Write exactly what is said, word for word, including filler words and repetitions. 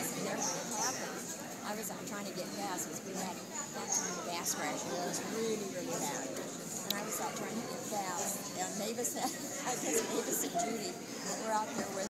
wasn't there when it happened. I was out trying to get gas because we had that time a gas ration. It was really, really bad. And I was out trying to get gas. And Mavis, I guess Mavis and Judy were out there with